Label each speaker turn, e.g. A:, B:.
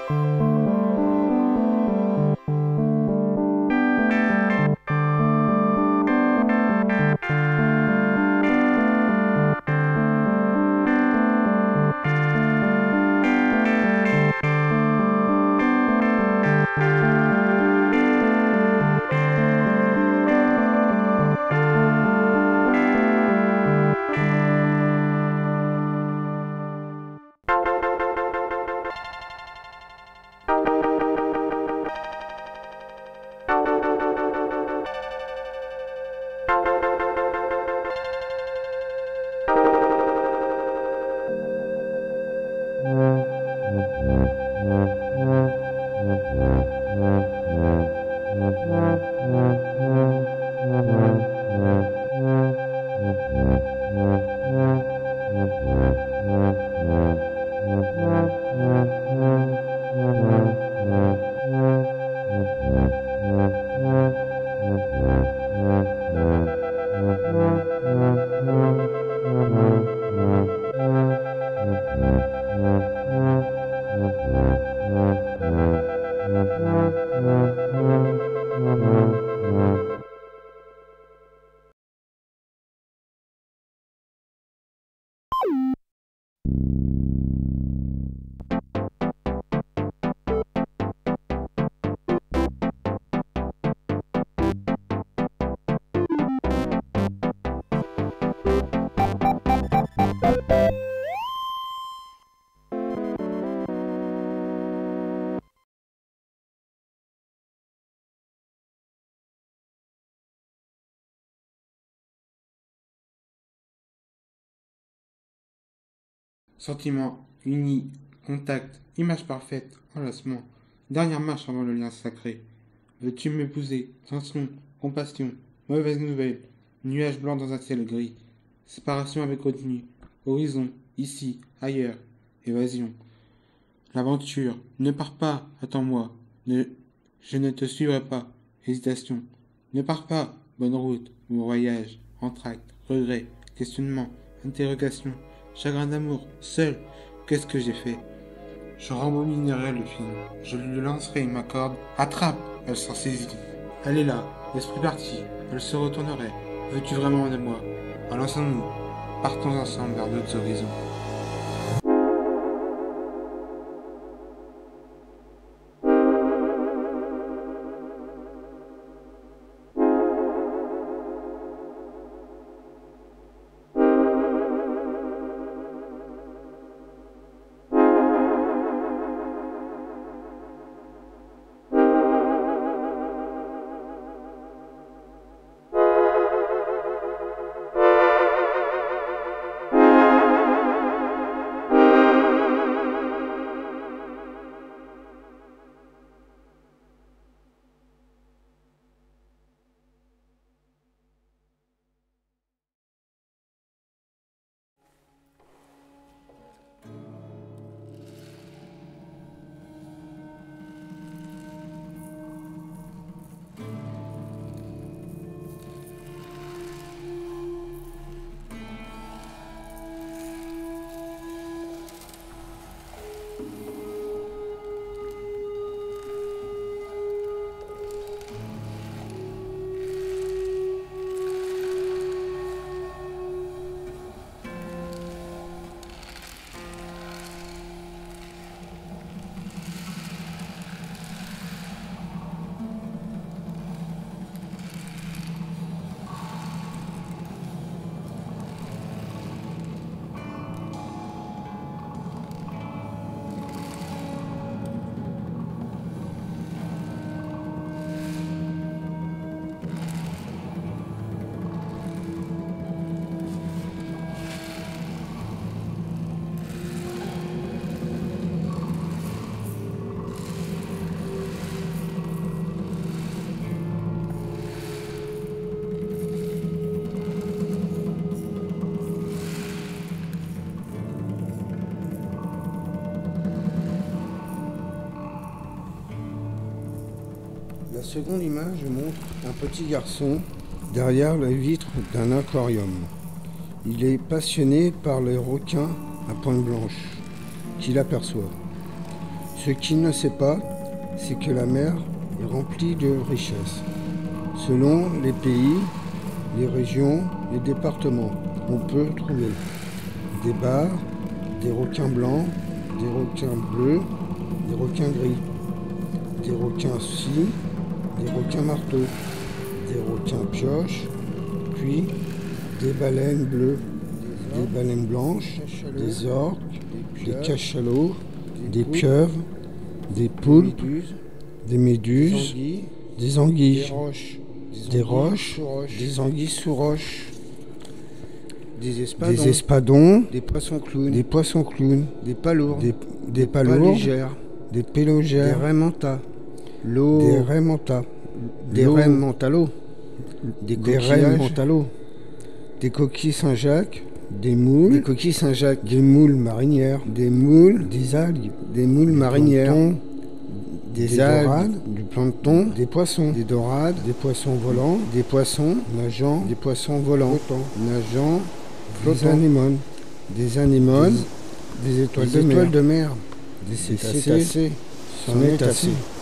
A: Sentiment, uni, contact, image parfaite, enlacement. Dernière marche avant le lien sacré. Veux-tu m'épouser? Tension, compassion, mauvaise nouvelle, nuage blanc dans un ciel gris. Séparation avec retenue, horizon, ici, ailleurs, évasion. L'aventure, ne pars pas, attends-moi. Je ne te suivrai pas. Hésitation. Ne pars pas, bonne route, bon voyage, entracte, regret, questionnement, interrogation, chagrin d'amour, seul. Qu'est-ce que j'ai fait? Je rembobinerai le film. Je lui lancerai ma corde. Attrape! Elle s'en saisit. Elle est là, l'esprit parti. Elle se retournerait. Veux-tu vraiment de moi? Relançons-nous. Partons ensemble vers d'autres horizons.
B: La seconde image montre un petit garçon derrière la vitre d'un aquarium. Il est passionné par les requins à pointe blanche qu'il aperçoit. Ce qu'il ne sait pas, c'est que la mer est remplie de richesses. Selon les pays, les régions, les départements, on peut trouver des bars, des requins blancs, des requins bleus, des requins gris, des requins scies, des requins marteaux, des requins pioches, puis des baleines bleues, des baleines blanches, des orques, des cachalots, des pieuvres, des poulpes, des méduses, des anguilles, des roches, des anguilles sous roches, des espadons, des poissons clowns, des palourdes, des paludgères, des pélogères, des raimentas, des rennes mentalo, des coquilles Saint-Jacques, des moules, des moules marinières, des moules, des algues, des moules marinières, des algues, dorades, du plancton, des poissons, des dorades, des poissons volants, des poissons nageants, des poissons volants, nageants, des anémones, des étoiles de mer, des cétacés, c'en est assez.